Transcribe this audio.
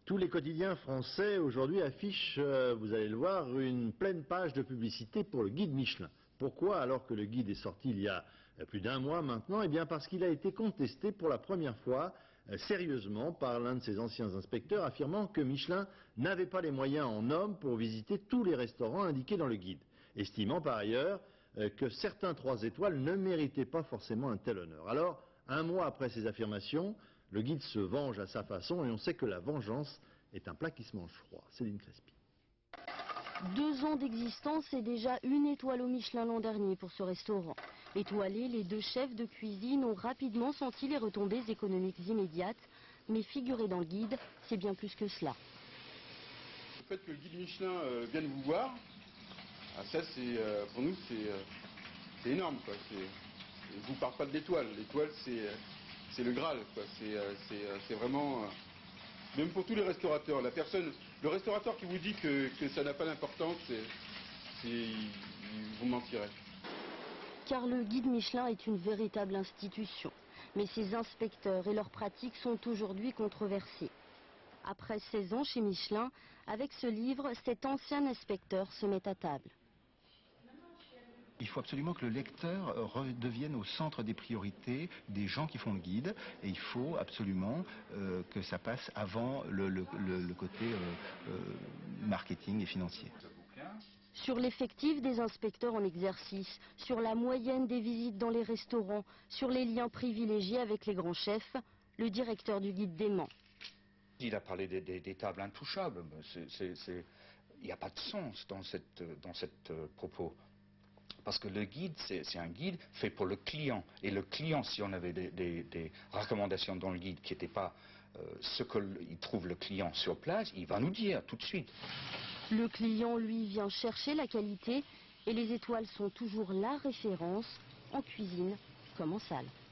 Tous les quotidiens français aujourd'hui affichent, vous allez le voir, une pleine page de publicité pour le guide Michelin. Pourquoi, alors que le guide est sorti il y a plus d'un mois maintenant? Eh bien parce qu'il a été contesté pour la première fois sérieusement par l'un de ses anciens inspecteurs, affirmant que Michelin n'avait pas les moyens en hommes pour visiter tous les restaurants indiqués dans le guide, estimant par ailleurs que certains 3 étoiles ne méritaient pas forcément un tel honneur. Alors, un mois après ces affirmations, le guide se venge à sa façon et on sait que la vengeance est un plat qui se mange froid. Céline Crespi. 2 ans d'existence et déjà 1 étoile au Michelin l'an dernier pour ce restaurant. Étoilés, les 2 chefs de cuisine ont rapidement senti les retombées économiques immédiates. Mais figurer dans le guide, c'est bien plus que cela. Le fait que le guide Michelin vienne vous voir, ça c'est pour nous c'est énorme, quoi. Je vous parle pas de l'étoile. L'étoile c'est le Graal, quoi. C'est vraiment même pour tous les restaurateurs. Le restaurateur qui vous dit que ça n'a pas d'importance, il vous mentirait. Car le guide Michelin est une véritable institution. Mais ses inspecteurs et leurs pratiques sont aujourd'hui controversées. Après 16 ans chez Michelin, avec ce livre, cet ancien inspecteur se met à table. Il faut absolument que le lecteur redevienne au centre des priorités des gens qui font le guide, et il faut absolument que ça passe avant le côté marketing et financier. Sur l'effectif des inspecteurs en exercice, sur la moyenne des visites dans les restaurants, sur les liens privilégiés avec les grands chefs, le directeur du guide dément. Il a parlé des tables intouchables. Il n'y a pas de sens dans cette propos. Parce que le guide, c'est un guide fait pour le client. Et le client, si on avait des recommandations dans le guide qui n'étaient pas ce qu'il trouve le client sur place, il va nous dire tout de suite. Le client, lui, vient chercher la qualité et les étoiles sont toujours la référence en cuisine comme en salle.